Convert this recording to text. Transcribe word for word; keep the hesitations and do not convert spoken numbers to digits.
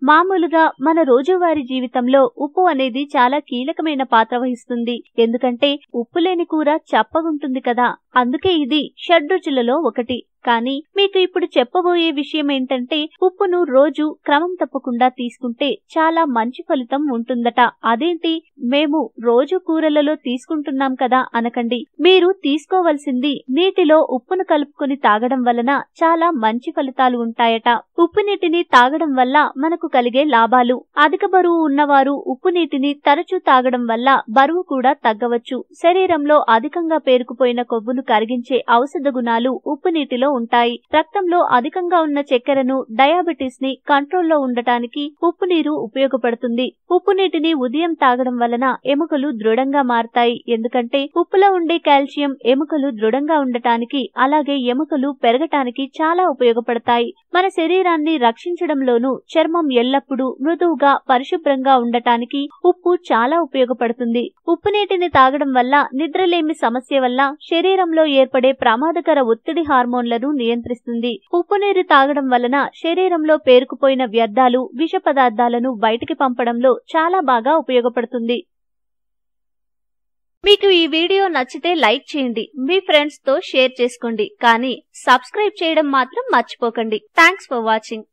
మామూలుగా మన రోజువారీ జీవితంలో ఉప్పు అనేది చాలా కీలకమైన పాత్ర వహిస్తుంది. ఎందుకంటే ఉప్పు లేని కూర చప్పగుంటుంది కదా. అందుకే ఇది షడ్రుచులలో ఒకటి. కానీ మీకు ఇప్పుడు చెప్పబోయే విషయం ఏంటంటే ఉప్పును రోజు క్రమం తప్పకుండా తీసుకుంటే చాలా మంచి ఫలితం ఉంటుందట. అదేంటి, మేము రోజు కూరలలో తీసుకుంటున్నాం కదా అనకండి. మీరు తీసుకోవలసింది నీటిలో ఉప్పును కలుపుకొని తాగడం వలన చాలా మంచి ఫలితాలు ఉంటాయట. ఉప్పు నీటిని తాగడం వల్ల మనకు కలిగే లాభాలు. అధిక బరువు ఉన్నవారు ఉప్పు నీటిని తరచూ తాగడం వల్ల బరువు కూడా తగ్గవచ్చు. శరీరంలో అధికంగా పేరుకుపోయిన కొవ్వును కరిగించే ఔషధ గుణాలు ఉప్పు నీటిలో ఉంటాయి. రక్తంలో అధికంగా ఉన్న చక్కెరను, డయాబెటిస్ ని కంట్రోల్లో ఉండటానికి ఉప్పు నీరు ఉపయోగపడుతుంది. ఉప్పు నీటిని ఉదయం తాగడం వలన ఎముకలు దృఢంగా మారతాయి. ఎందుకంటే ఉప్పులో ఉండే కాల్షియం ఎముకలు దృఢంగా ఉండటానికి, అలాగే ఎముకలు పెరగటానికి చాలా ఉపయోగపడతాయి. మన శరీరాన్ని రక్షించడంలోనూ, చర్మం ఎల్లప్పుడూ మృదువుగా పరిశుభ్రంగా ఉండటానికి ఉప్పు చాలా ఉపయోగపడుతుంది. ఉప్పు నీటిని తాగడం వల్ల నిద్రలేమి సమస్య వల్ల శరీరంలో ఏర్పడే ప్రమాదకర ఒత్తిడి హార్మోన్లను నియంత్రిస్తుంది. ఉప్పు నీరు తాగడం వలన శరీరంలో పేరుకుపోయిన వ్యర్థాలు, విష పదార్థాలను బయటికి పంపడంలో చాలా బాగా ఉపయోగపడుతుంది. మీకు ఈ వీడియో నచ్చితే లైక్ చేయండి, మీ ఫ్రెండ్స్ తో షేర్ చేసుకోండి, కానీ సబ్స్క్రైబ్ చేయడం మాత్రం మర్చిపోకండి. Thanks for watching.